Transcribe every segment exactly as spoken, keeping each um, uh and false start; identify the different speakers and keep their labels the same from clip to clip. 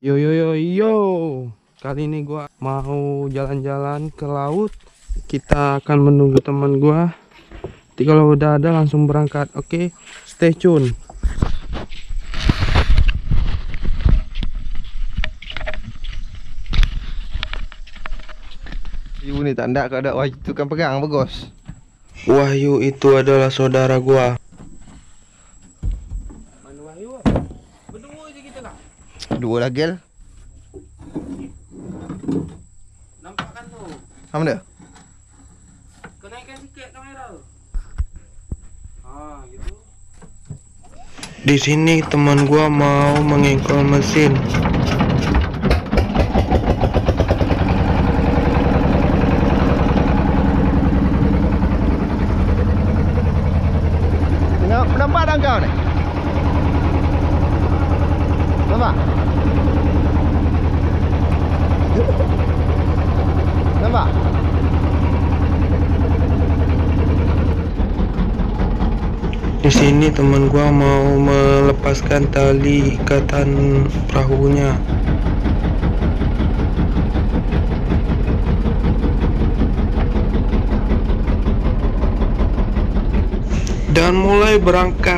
Speaker 1: Yo yo yo yo, kali ini gua mau jalan-jalan ke laut. Kita akan menunggu teman gua. Nanti kalau udah ada langsung berangkat. Oke, stay tune.
Speaker 2: Wahyu ni tanda kalau ada Wahyu tu kan pegang bagus.
Speaker 1: Wahyu itu adalah saudara gua. Mana Wahyu? Berdua je kita lah.
Speaker 2: Dua lagi lah.
Speaker 1: Nampak kan tu?
Speaker 2: Sama dia?
Speaker 1: Kau naikkan sikit kamera. Ah, gitu. Di sini teman gua mau mengengkol mesin.
Speaker 2: Nampak tak kau ni? Nampak? Nampak?
Speaker 1: Di sini teman gua mau melepaskan tali ikatan perahunya. Dan mulai berangkat.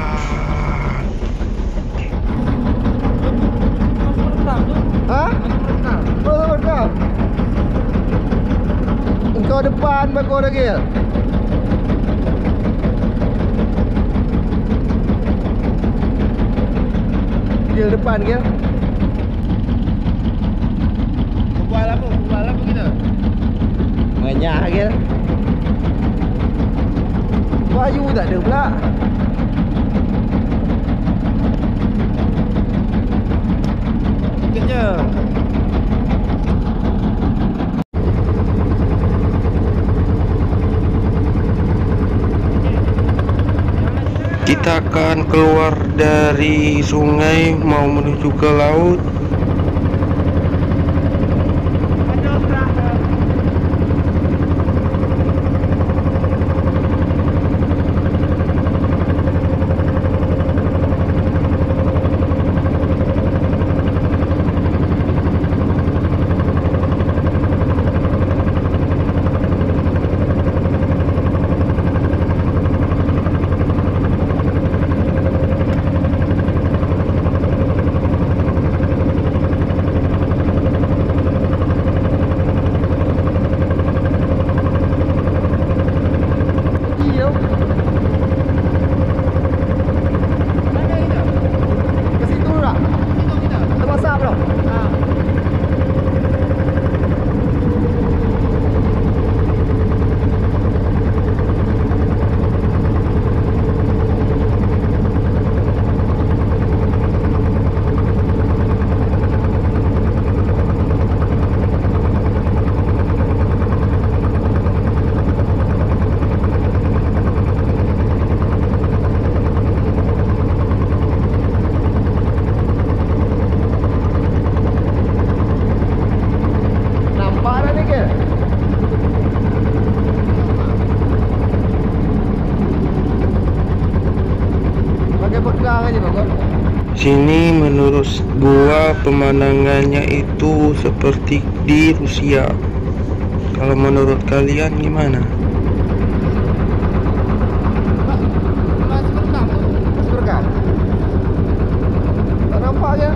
Speaker 2: Hah? Oh, betul. Engkau depan bagus lagi. Dia depan ke? Bual apa? Bual apa kita? Banyak ke? Wahyu tak ada pula. Sikit je.
Speaker 1: Kita akan keluar dari sungai mau menuju ke laut. Sini menurut gua pemandangannya itu seperti di Rusia. Kalau menurut kalian gimana?
Speaker 2: Tak nampak je.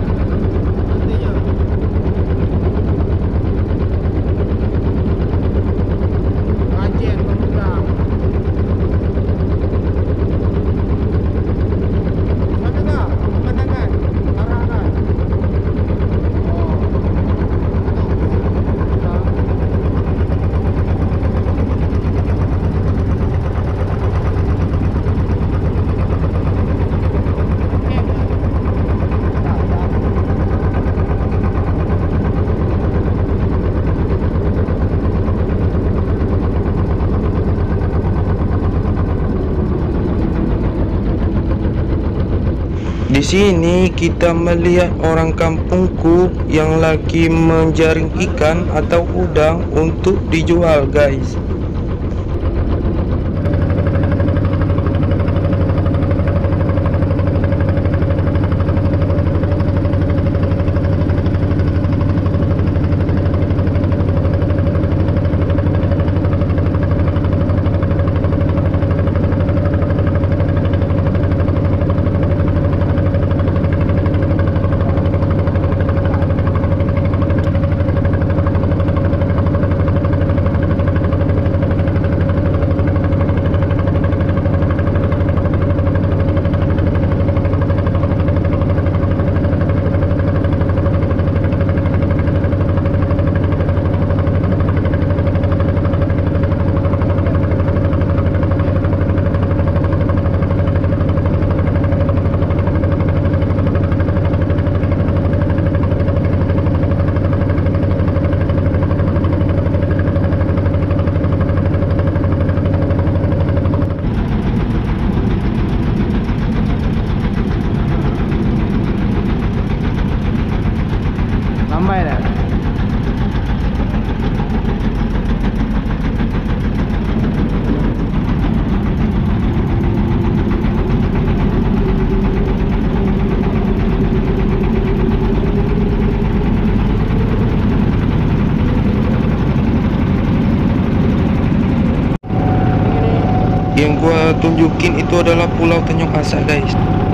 Speaker 1: Di sini kita melihat orang kampungku yang lagi menjaring ikan atau udang untuk dijual, guys.
Speaker 2: Sampai dah.
Speaker 1: Yang gua tunjukin itu adalah Pulau Tanjung Asa, guys.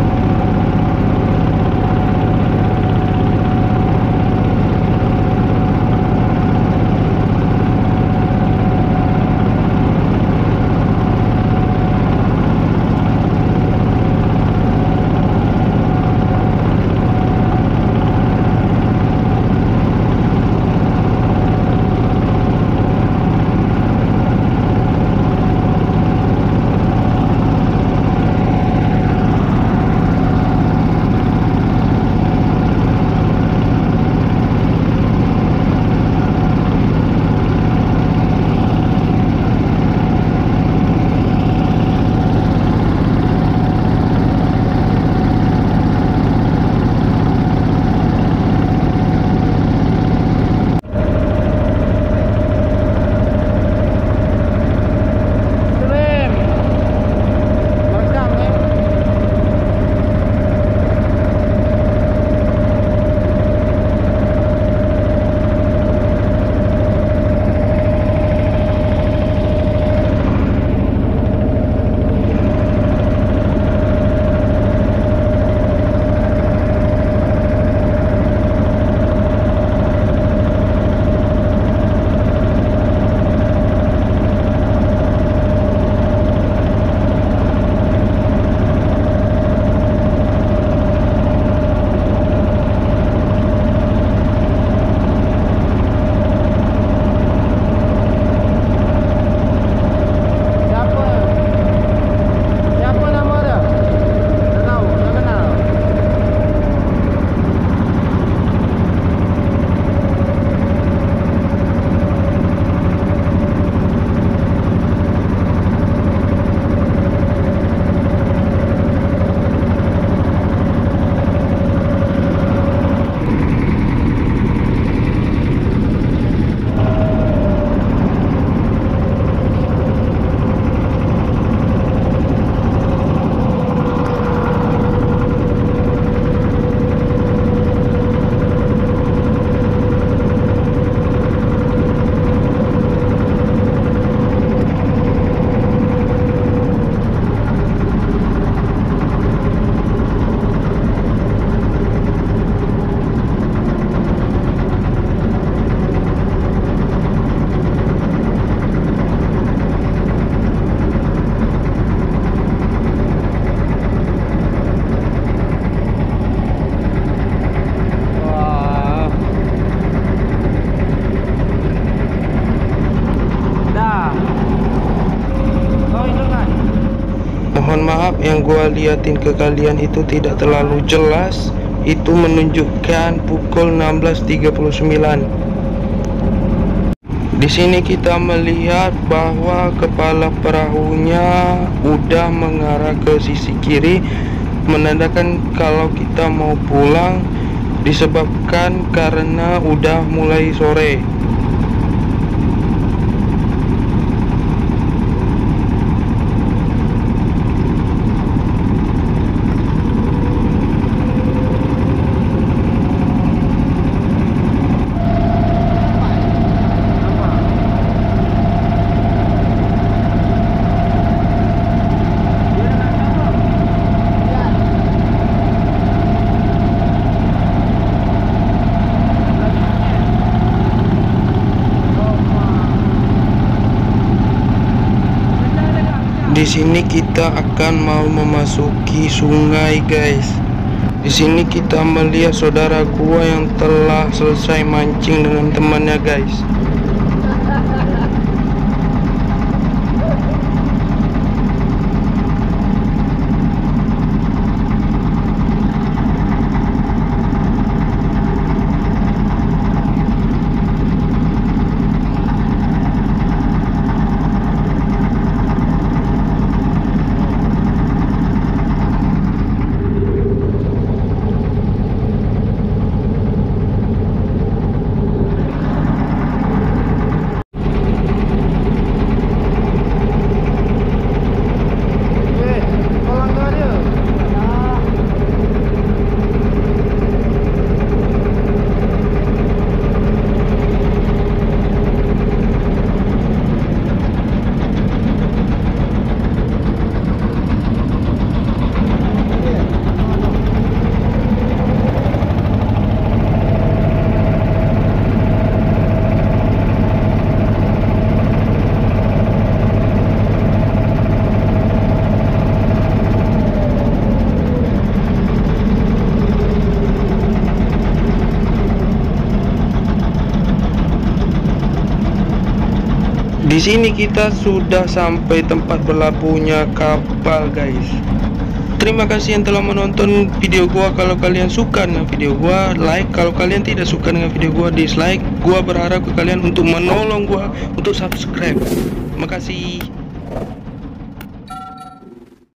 Speaker 1: Mohon maaf, yang gua liatin ke kalian itu tidak terlalu jelas. Itu menunjukkan pukul enam belas tiga puluh sembilan. Di sini kita melihat bahwa kepala perahunya udah mengarah ke sisi kiri, menandakan kalau kita mau pulang, disebabkan karena udah mulai sore. Di sini kita akan mau memasuki sungai, guys. Di sini kita melihat saudara gua yang telah selesai mancing dengan temannya, guys. Di sini kita sudah sampai tempat berlabuhnya kapal, guys. Terima kasih yang telah menonton video gua. Kalau kalian suka dengan video gua, like. Kalau kalian tidak suka dengan video gua, dislike. Gua berharap ke kalian untuk menolong gua untuk subscribe. Terima kasih.